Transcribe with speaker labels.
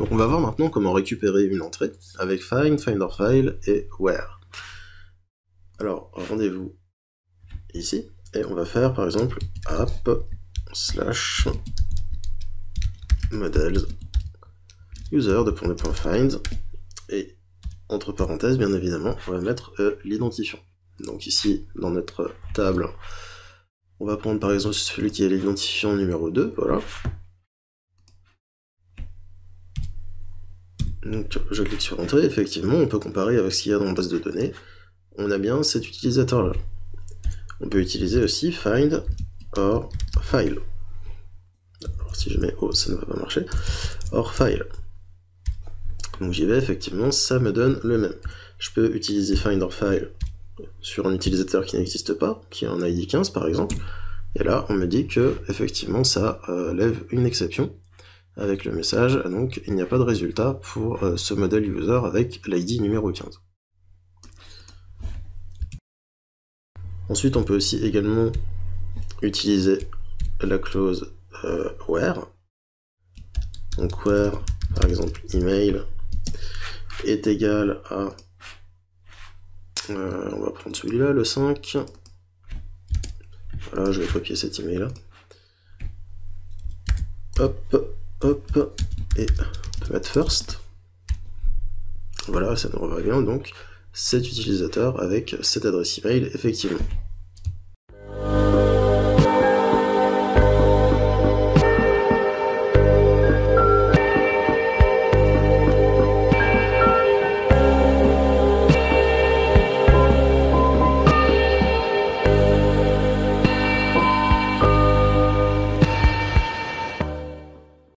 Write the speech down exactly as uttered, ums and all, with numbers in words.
Speaker 1: Donc on va voir maintenant comment récupérer une entrée avec find, finderFile et where. Alors rendez-vous ici, et on va faire par exemple app slash models user de point find, et entre parenthèses bien évidemment on va mettre euh, l'identifiant. Donc ici dans notre table on va prendre par exemple celui qui est l'identifiant numéro deux, voilà. Donc je clique sur entrée, effectivement on peut comparer avec ce qu'il y a dans la base de données, on a bien cet utilisateur là. On peut utiliser aussi find or file. Alors si je mets O ça ne va pas marcher, or file. Donc j'y vais, effectivement ça me donne le même. Je peux utiliser find or file sur un utilisateur qui n'existe pas, qui a un I D quinze par exemple, et là on me dit que effectivement ça euh, lève une exception avec le message, donc il n'y a pas de résultat pour euh, ce modèle user avec l'I D numéro quinze. Ensuite on peut aussi également utiliser la clause euh, where. Donc where par exemple email est égal à, euh, on va prendre celui-là, le cinq, voilà, je vais copier cet email là, hop, hop, et on peut mettre first, voilà, ça nous revient donc cet utilisateur avec cette adresse email, effectivement.